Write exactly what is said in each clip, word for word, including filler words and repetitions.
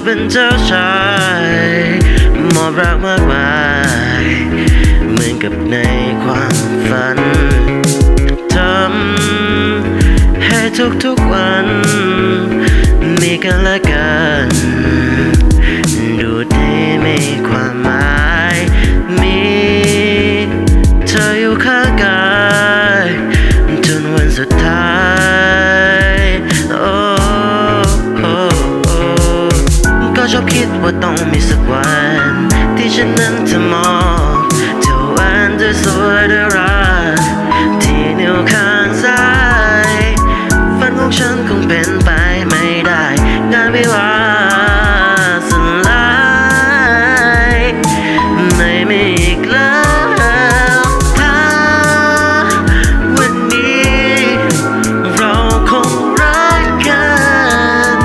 เป็นเจ้าชายมอบรักมากมายเหมือนกับในความฝันทำให้ทุกๆวันมีกันและกันดูดีมีความหมายมีเธออยู่ข้างกายจนวันสุดท้ายโอ้โอ้โอ้ก็ชอบคิดว่าต้องมีสักวันที่ฉันนั้นจะมองเธอวันด้วยสวยด้วยรักที่นิ้วข้างซ้ายฝันของฉันคงเป็นไปไม่ได้งานวิวาห์สลายไม่มีอีกแล้วถ้าวันนี้เราคงรักกัน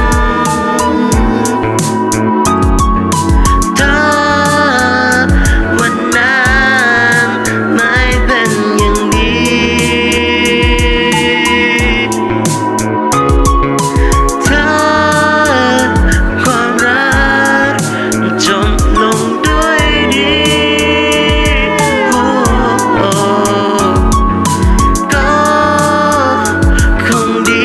ถ้าวันนั้นไม่เป็นอย่างนี้ถ้าความรักจบลงด้วยดีโอ้โอ้ก็คงดี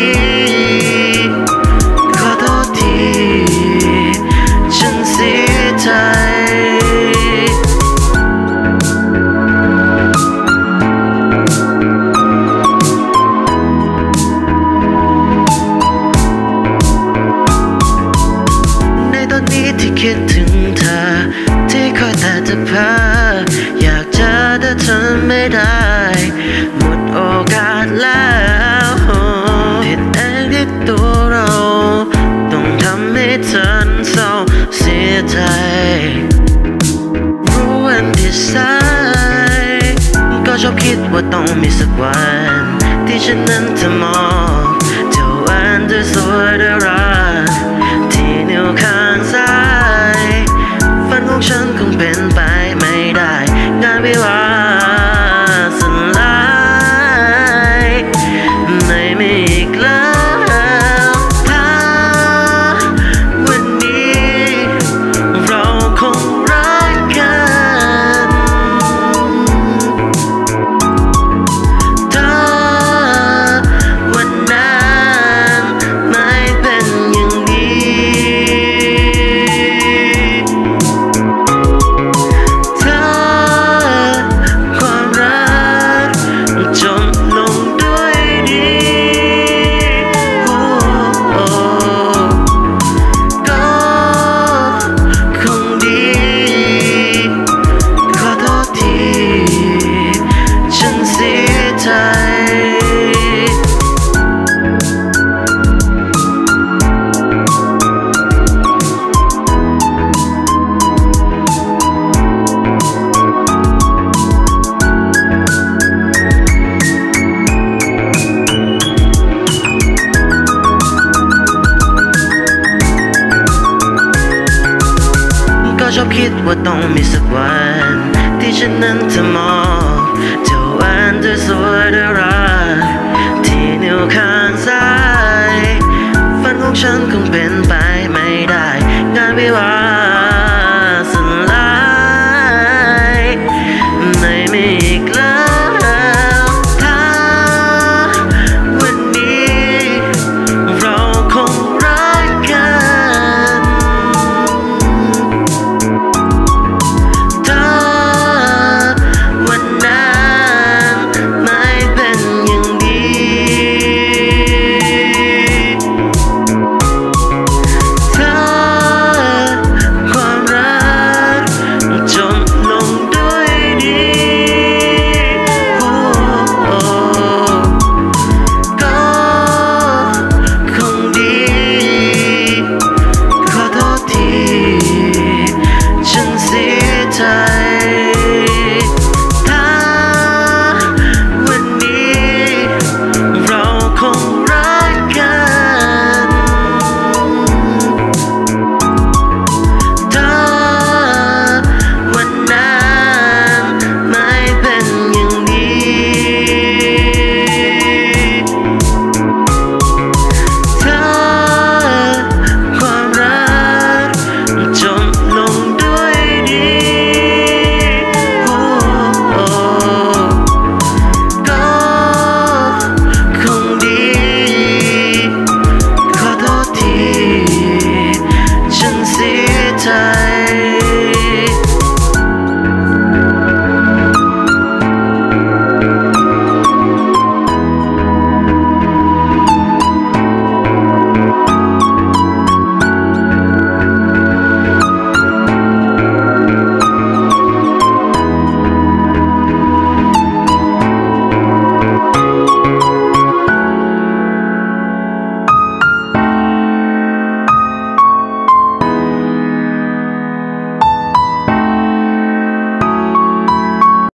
ขอโทษทีฉันเสียใจในตอนนี้ที่คิดถึงเธอที่คอยแต่จะพาอยากเจอแต่เธอไม่ได้หมดโอกาสแล้วผิดเองที่ตัวเราต้องทำให้เธอเศร้าเสียใจรู้วันที่สายก็ชอบคิดว่าต้องมีสักวันที่ฉันนั้นจะมองเธอวันด้วยสวยด้วยรักที่นิ้วข้างซ้ายฝันของฉันคงเป็นไปไม่ได้งานวิวาห์สลายไม่มีอีกแล้วถ้าวันนี้เราคงรักกันถ้าวันนั้นไม่เป็นอย่างนี้ถ้าความรักจบลงด้วยดีโอ้โอ้ก็คงดีขอโทษทีฉันเสียใจ ก็ชอบคิดว่าต้องมีสักวันที่ฉันนั้นจะมองเธอวันด้วยสวยด้วยรักที่นิ้วข้างซ้ายฝันของฉันคงเป็น